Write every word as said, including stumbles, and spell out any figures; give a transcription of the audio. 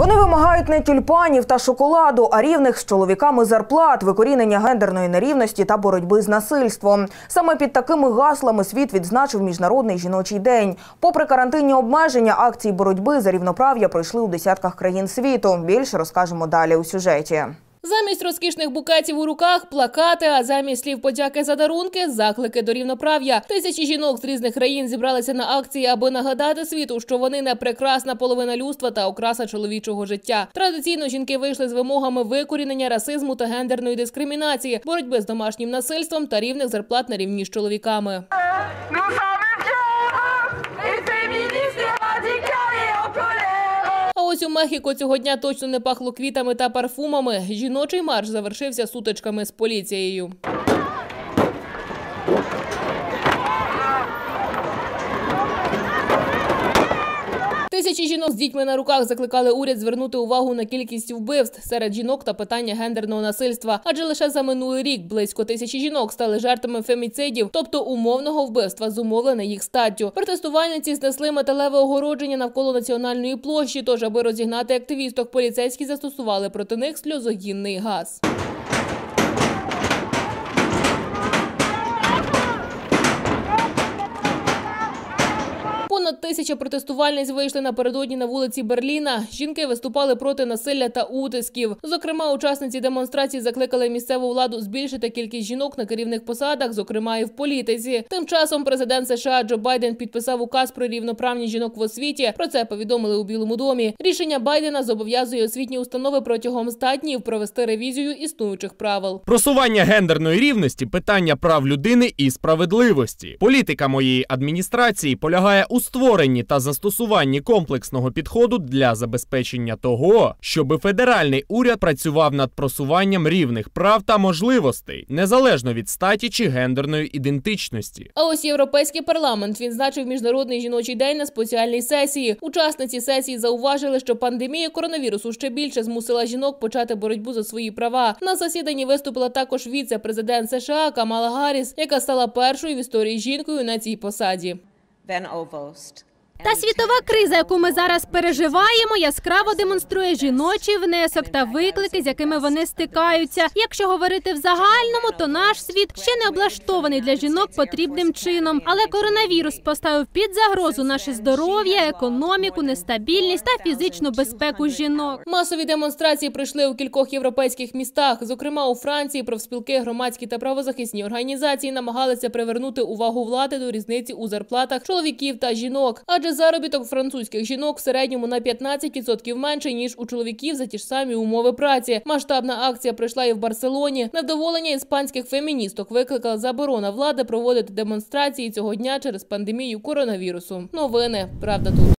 Вони вимагають не тюльпанів та шоколаду, а рівних з чоловіками зарплат, викорінення гендерної нерівності та боротьби з насильством. Саме під такими гаслами світ відзначив Міжнародний жіночий день. Попри карантинні обмеження, акції боротьби за рівноправ'я пройшли у десятках країн світу. Більше розкажемо далі у сюжеті. Замість розкішних букетів у руках – плакати, а замість слів подяки за дарунки – заклики до рівноправ'я. Тисячі жінок з різних країн зібралися на акції, аби нагадати світу, що вони не прекрасна половина людства та окраса чоловічого життя. Традиційно жінки вийшли з вимогами викорінення расизму та гендерної дискримінації, боротьби з домашнім насильством та рівних зарплат на рівні з чоловіками. А ось у Мехіко цього дня точно не пахло квітами та парфумами. Жіночий марш завершився сутичками з поліцією. Тисячі жінок з дітьми на руках закликали уряд звернути увагу на кількість вбивств серед жінок та питання гендерного насильства. Адже лише за минулий рік близько тисячі жінок стали жертвами феміцидів, тобто умовного вбивства, зумовлене їх статтю. Протестувальниці знесли металеве огородження навколо національної площі, тож аби розігнати активісток, поліцейські застосували проти них сльозогінний газ. Понад тисяча протестувальниць вийшли напередодні на вулиці Берліна. Жінки виступали проти насилля та утисків. Зокрема, учасниці демонстрації закликали місцеву владу збільшити кількість жінок на керівних посадах, зокрема і в політиці. Тим часом президент США Джо Байден підписав указ про рівноправність жінок в освіті. Про це повідомили у Білому домі. Рішення Байдена зобов'язує освітні установи протягом ста днів провести ревізію існуючих правил. Просування гендерної рівності – питання прав людини і справедливості. Політика моєї адміністрації полягає у створенні та застосуванні комплексного підходу для забезпечення того, щоб федеральний уряд працював над просуванням рівних прав та можливостей, незалежно від статі чи гендерної ідентичності. А ось Європейський парламент відзначив Міжнародний жіночий день на спеціальній сесії. Учасниці сесії зауважили, що пандемія коронавірусу ще більше змусила жінок почати боротьбу за свої права. На засіданні виступила також віце-президент США Камала Гарріс, яка стала першою в історії жінкою на цій посаді. Та світова криза, яку ми зараз переживаємо, яскраво демонструє жіночий внесок та виклики, з якими вони стикаються. Якщо говорити в загальному, то наш світ ще не облаштований для жінок потрібним чином. Але коронавірус поставив під загрозу наше здоров'я, економіку, нестабільність та фізичну безпеку жінок. Масові демонстрації пройшли у кількох європейських містах. Зокрема, у Франції профспілки, громадські та правозахисні організації намагалися привернути увагу влади до різниці у зарплатах чоловіків та жінок. Адже заробіток французьких жінок в середньому на п'ятнадцять відсотків менше, ніж у чоловіків за ті ж самі умови праці. Масштабна акція пройшла і в Барселоні. Невдоволення іспанських феміністок викликала заборона влади проводити демонстрації цього дня через пандемію коронавірусу. Новини. Правда тут.